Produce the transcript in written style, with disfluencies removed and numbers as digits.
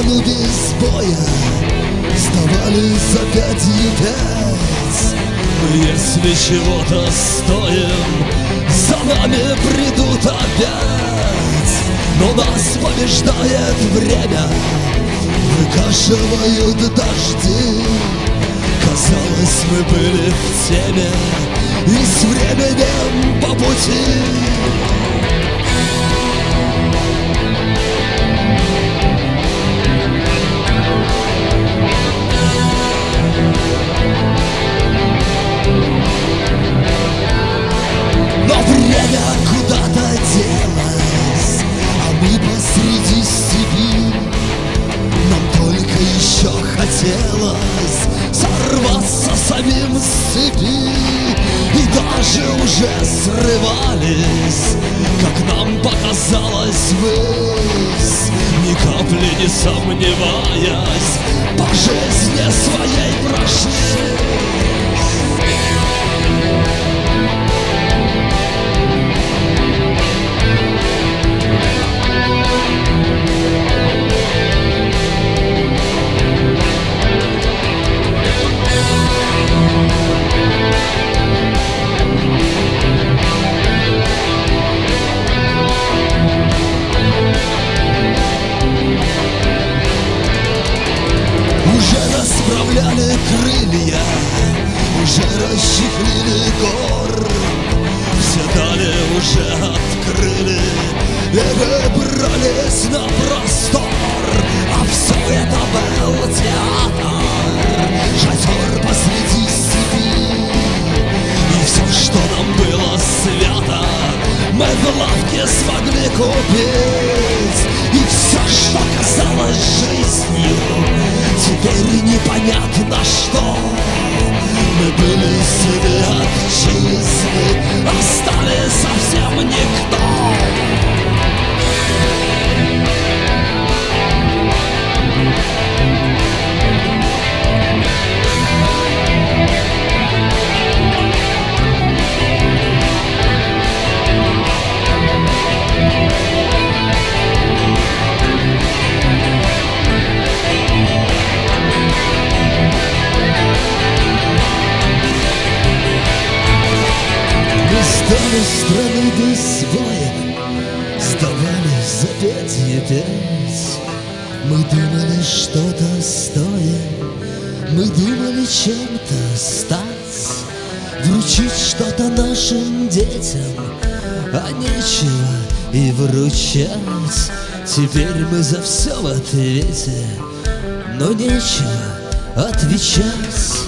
страну без боя сдавали за 5,5. Если чего-то стоим, за нами придут опять. Но нас побеждает время, выкашивают дожди. Казалось, мы были в теме и с временем по пути. Но время куда-то делось, а мы посреди степи. Нам только еще хотелось сорваться самим с цепи. И даже уже срывались, как нам показалось, ввысь, ни капли не сомневаясь, по жизни своей прошли. Уже расправляли крылья, уже расчехлили гор, все дали уже открыли и выбрались на простор. А все это был театр, шатер посреди степи. И все, что нам было свято, мы в лавке смогли купить. И все, что казалось жизнью, теперь непонятно что. Мы были сыны отчизны, а стали совсем никто. Сдали страну без боя, сдавали за 5,5. Мы думали, что-то стоим, мы думали чем-то стать, вручить что-то нашим детям, а нечего и вручать. Теперь мы за все в ответе, но нечего отвечать.